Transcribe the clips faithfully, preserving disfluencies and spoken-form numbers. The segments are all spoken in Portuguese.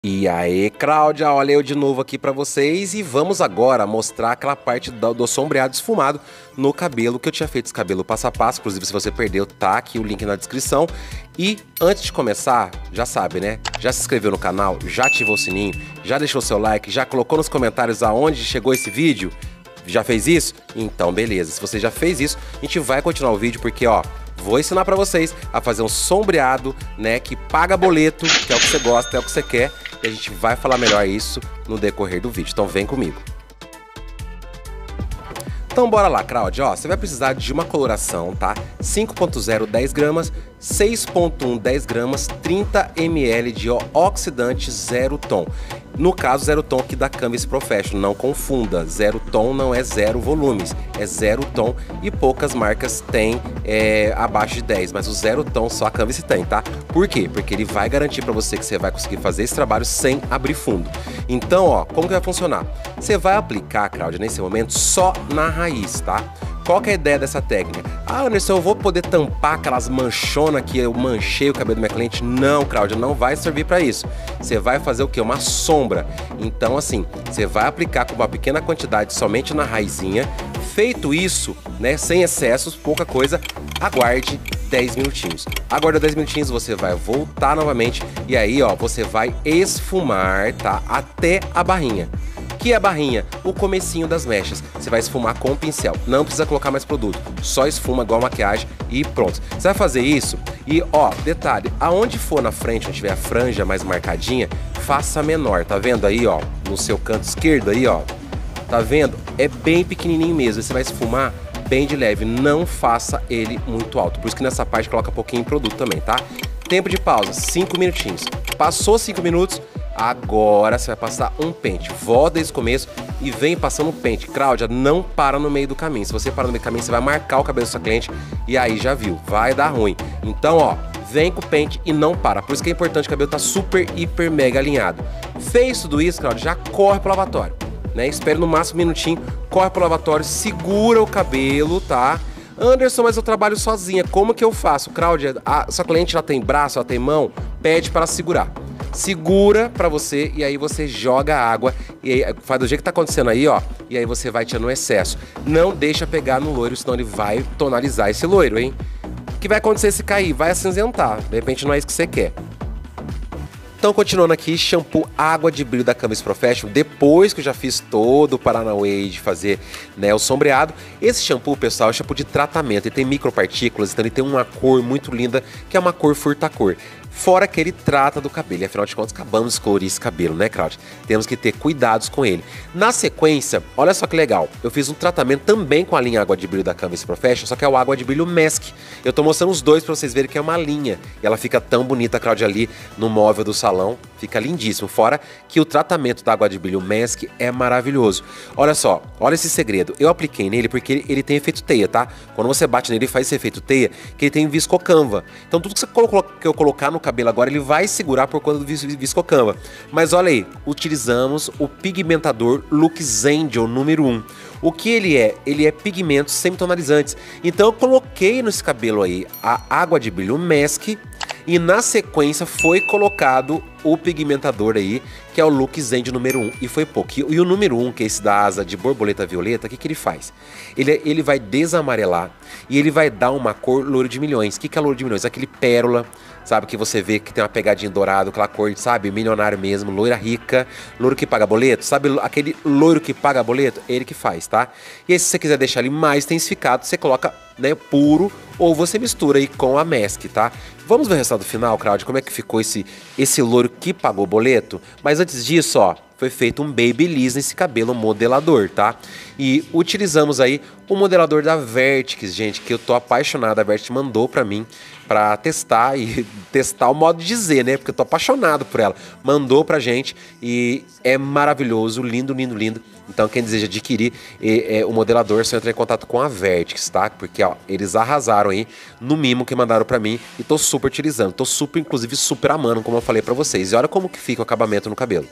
E aí, Cláudia, olha eu de novo aqui pra vocês e vamos agora mostrar aquela parte do, do sombreado esfumado no cabelo, que eu tinha feito esse cabelo passo a passo, inclusive se você perdeu, tá aqui o link na descrição. E antes de começar, já sabe, né? Já se inscreveu no canal, já ativou o sininho, já deixou seu like, já colocou nos comentários aonde chegou esse vídeo? Já fez isso? Então beleza, se você já fez isso, a gente vai continuar o vídeo porque, ó, vou ensinar pra vocês a fazer um sombreado, né, que paga boleto, que é o que você gosta, é o que você quer. E a gente vai falar melhor isso no decorrer do vídeo, então vem comigo. Então bora lá, Cláudia, ó, você vai precisar de uma coloração, tá? cinco ponto zero, dez gramas, seis ponto um, dez gramas, trinta mililitros de oxidante zero tom. No caso, zero tom aqui da Canvas Professional, não confunda, zero tom não é zero volumes, é zero tom e poucas marcas têm é, abaixo de dez, mas o zero tom só a Canvas tem, tá? Por quê? Porque ele vai garantir pra você que você vai conseguir fazer esse trabalho sem abrir fundo. Então, ó, como que vai funcionar? Você vai aplicar, Cláudia, nesse momento só na raiz, tá? Qual que é a ideia dessa técnica? Ah, Anderson, eu vou poder tampar aquelas manchonas que eu manchei o cabelo do minha cliente? Não, Cláudia, não vai servir para isso. Você vai fazer o quê? Uma sombra. Então, assim, você vai aplicar com uma pequena quantidade somente na raizinha. Feito isso, né, sem excessos, pouca coisa, aguarde dez minutinhos. Aguarda dez minutinhos, você vai voltar novamente e aí, ó, você vai esfumar, tá? Até a barrinha. Que é a barrinha? O comecinho das mechas. Você vai esfumar com o pincel. Não precisa colocar mais produto. Só esfuma igual maquiagem e pronto. Você vai fazer isso e, ó, detalhe, aonde for na frente, onde tiver a franja mais marcadinha, faça menor. Tá vendo aí, ó? No seu canto esquerdo aí, ó. Tá vendo? É bem pequenininho mesmo. Você vai esfumar bem de leve. Não faça ele muito alto. Por isso que nessa parte coloca pouquinho produto também, tá? Tempo de pausa, cinco minutinhos. Passou cinco minutos, agora você vai passar um pente. Volta desde o começo e vem passando um pente. Cláudia, não para no meio do caminho. Se você parar no meio do caminho, você vai marcar o cabelo da sua cliente e aí já viu, vai dar ruim. Então, ó, vem com o pente e não para. Por isso que é importante o cabelo tá super, hiper, mega alinhado. Fez tudo isso, Cláudia, já corre pro lavatório, né? Espere no máximo um minutinho, corre pro lavatório, segura o cabelo, tá? Anderson, mas eu trabalho sozinha, como que eu faço? Cláudia, a sua cliente ela tem braço, ela tem mão? Pede para segurar. Segura pra você e aí você joga a água e aí faz do jeito que tá acontecendo aí, ó. E aí você vai tirando o excesso. Não deixa pegar no loiro, senão ele vai tonalizar esse loiro, hein? O que vai acontecer se cair? Vai acinzentar. De repente não é isso que você quer. Então, continuando aqui, shampoo Água de Brilho da Canvas Professional, depois que eu já fiz todo o Paranauê de fazer, né, o sombreado. Esse shampoo, pessoal, é shampoo de tratamento, ele tem micropartículas, então ele tem uma cor muito linda, que é uma cor furta-cor. Fora que ele trata do cabelo, e afinal de contas acabamos de colorir esse cabelo, né, Cláudia? Temos que ter cuidados com ele. Na sequência, olha só que legal, eu fiz um tratamento também com a linha Água de Brilho da Canvas Professional, só que é o Água de Brilho Mask. Eu tô mostrando os dois pra vocês verem que é uma linha, e ela fica tão bonita, Cláudia, ali no móvel do salão, fica lindíssimo. Fora que o tratamento da Água de Brilho Mask é maravilhoso. Olha só, olha esse segredo, eu apliquei nele porque ele, ele tem efeito teia, tá? Quando você bate nele, ele faz esse efeito teia, que ele tem viscocanva. Então tudo que, você colocou, que eu colocar no cabelo agora, ele vai segurar por conta do viscocanva. Mas olha aí, utilizamos o pigmentador Lux Angel número um. O que ele é? Ele é pigmentos semitonalizantes. Então eu coloquei nesse cabelo aí a Água de Brilho Mask e na sequência foi colocado o pigmentador aí, que é o Lux Angel número um, e foi pouco. E o número um, que é esse da asa de borboleta violeta, o que, que ele faz? Ele, ele vai desamarelar e ele vai dar uma cor louro de milhões. O que, que é louro de milhões? Aquele pérola, sabe, que você vê que tem uma pegadinha dourada, aquela cor, sabe, milionário mesmo, loira rica, loiro que paga boleto, sabe, aquele loiro que paga boleto? Ele que faz, tá? E aí, se você quiser deixar ele mais intensificado, você coloca, né, puro, ou você mistura aí com a mask, tá? Vamos ver o resultado final, Cláudia, como é que ficou esse, esse loiro que pagou boleto? Mas antes disso, ó, foi feito um Babyliss nesse cabelo modelador, tá? E utilizamos aí o modelador da Vertex, gente, que eu tô apaixonado. A Vertex mandou pra mim pra testar e testar o modo de dizer, né? Porque eu tô apaixonado por ela. Mandou pra gente e é maravilhoso, lindo, lindo, lindo. Então quem deseja adquirir é, é, o modelador, só entrar em contato com a Vertex, tá? Porque, ó, eles arrasaram aí no mimo que mandaram pra mim e tô super utilizando. Tô super, inclusive, super amando, como eu falei pra vocês. E olha como que fica o acabamento no cabelo.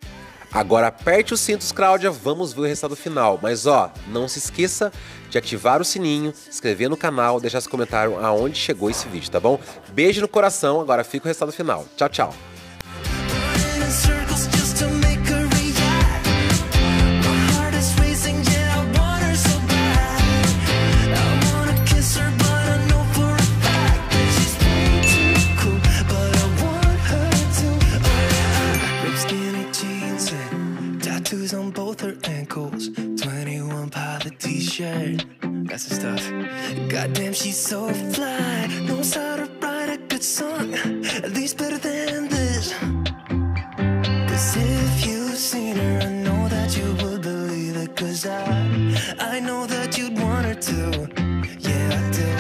Agora aperte os cintos, Cláudia, vamos ver o resultado final. Mas ó, não se esqueça de ativar o sininho, se inscrever no canal, deixar seu comentário aonde chegou esse vídeo, tá bom? Beijo no coração, agora fica o resultado final. Tchau, tchau. Damn, she's so fly, knows how to write a good song, at least better than this. Cause if you've seen her, I know that you would believe it. Cause I, I know that you'd want her to, yeah I do.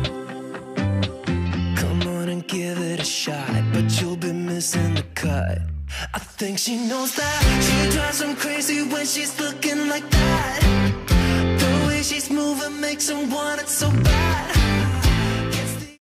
Come on and give it a shot, but you'll be missing the cut. I think she knows that she drives him crazy when she's looking like that. The way she's moving makes him want it so bad.